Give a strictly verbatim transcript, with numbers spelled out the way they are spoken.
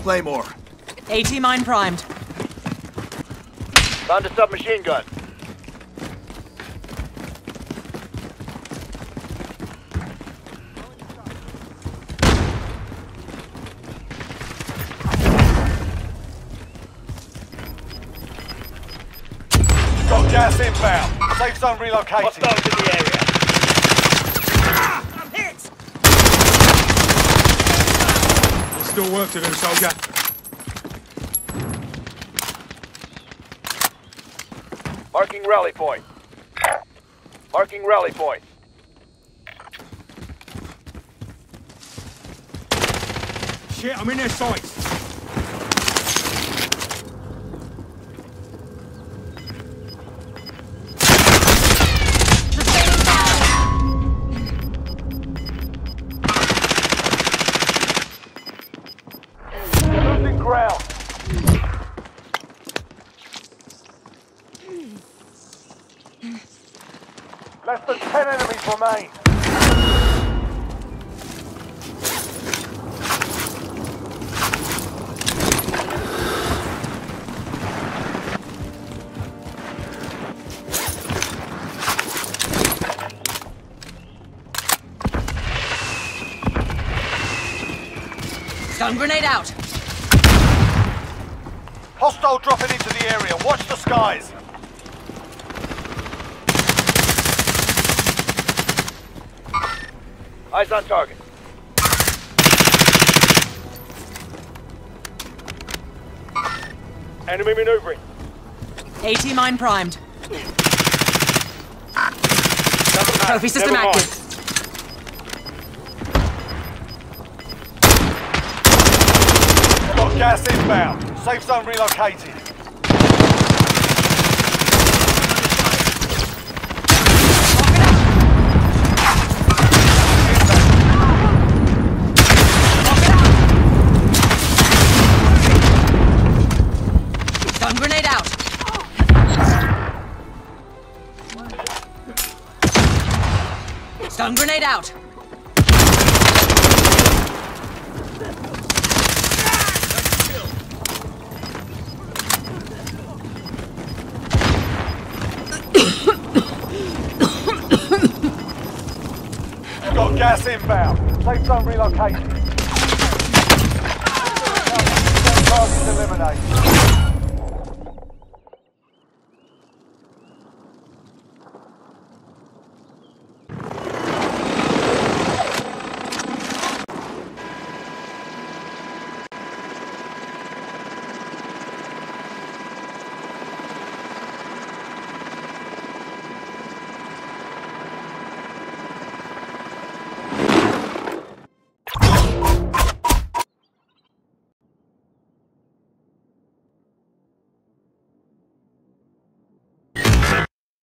Claymore. AT mine primed. Found a submachine gun. Got gas inbound. Safe zone relocated. Hostiles in the area. I'm hit! There's still work to do, soldier. Marking rally point. Marking rally point. Shit, I'm in their sights. Losing ground. Less than ten enemies remain. Stun grenade out. Hostile dropping into the area. Watch the skies. Eyes on target. Enemy maneuvering. AT mine primed. Trophy system Never mind. active. Got gas inbound. Safe zone relocated. Stun grenade out. Stun grenade out. Got gas inbound. Safe zone relocated. Targets eliminated.